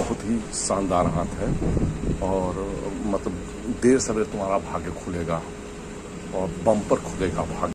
बहुत ही शानदार हाथ है और मतलब देर सवेर तुम्हारा भाग्य खुलेगा और बम्पर खुलेगा भाग्य।